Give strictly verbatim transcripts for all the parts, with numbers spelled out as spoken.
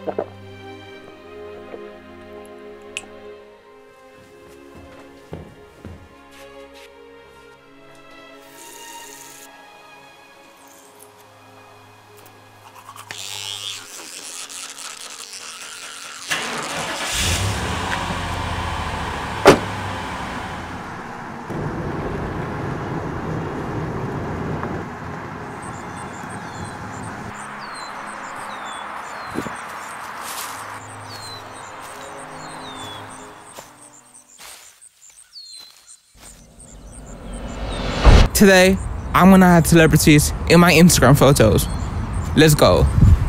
Today, I'm gonna add celebrities in my Instagram photos. Let's go.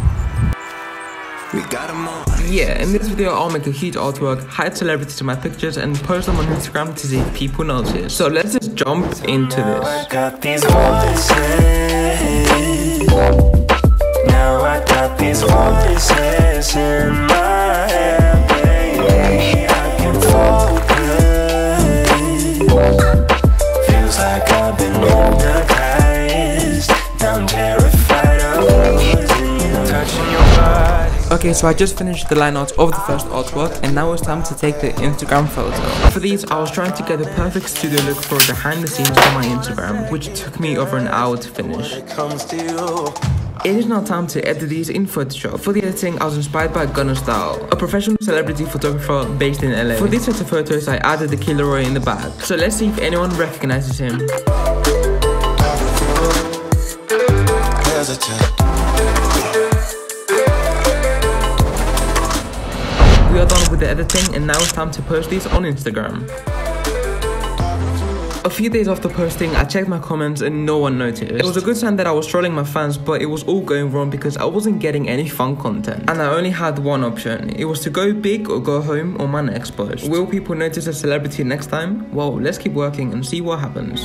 We got 'em all. Yeah, in this video I'll make a huge artwork, hide celebrities in my pictures and post them on Instagram to see if people notice. So let's just jump into this. Now I got these voices. Now I got these voices in my head, baby. I can focus. Feels like I've been hypnotized. I'm terrified of losing you, touching your body. Okay, so I just finished the line art of the first artwork and now it's time to take the Instagram photo. For these, I was trying to get the perfect studio look for behind the scenes for my Instagram, which took me over an hour to finish. It comes to you. It is now time to edit these in Photoshop. For the editing, I was inspired by Gunner Style, a professional celebrity photographer based in L A. For this set of photos, I added the Killer Roy in the back. So let's see if anyone recognizes him. We are done with the editing and now it's time to post these on Instagram. A few days after posting, I checked my comments and no one noticed. It was a good sign that I was trolling my fans, but it was all going wrong because I wasn't getting any fun content. And I only had one option. It was to go big or go home on my next post. Will people notice a celebrity next time? Well, let's keep working and see what happens.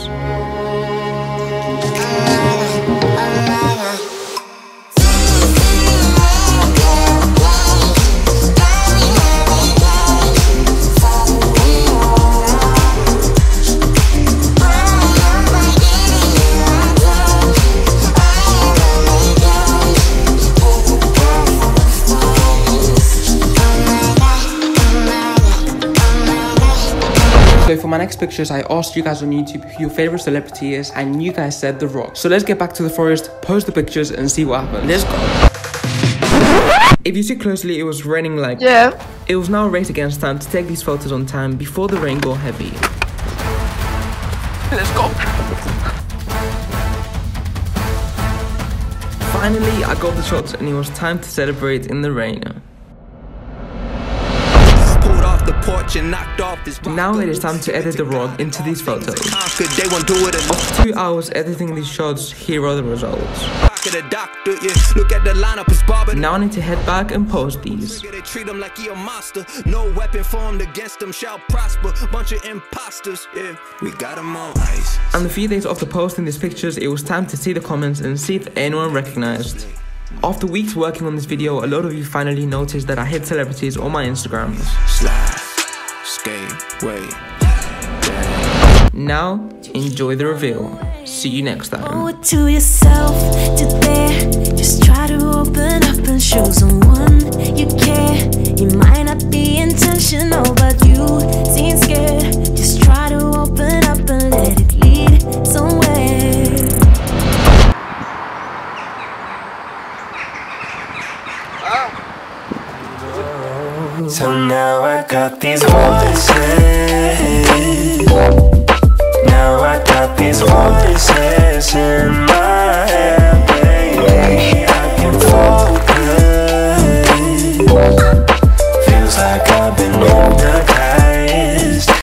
So for my next pictures, I asked you guys on YouTube who your favorite celebrity is, and you guys said The Rock. So let's get back to the forest, post the pictures, and see what happens. Let's go. If you see closely, it was raining like... Yeah. It was now a race against time to take these photos on time before the rain got heavy. Let's go. Finally, I got the shots and it was time to celebrate in the rain. Now it is time to edit The Rock into these photos. After two hours editing these shots, here are the results. Now I need to head back and post these. And a few days after posting these pictures, it was time to see the comments and see if anyone recognized. After weeks working on this video, a lot of you finally noticed that I hid celebrities on my Instagrams. Now, enjoy the reveal. See you next time. Owe it to yourself today. Just try to open up and show someone you care. You might not be intentional, but you seem scared. Just try to open up and let it lead somewhere. So now I got these voices. Now I got these voices in my head, baby. I can focus. Feels like I've been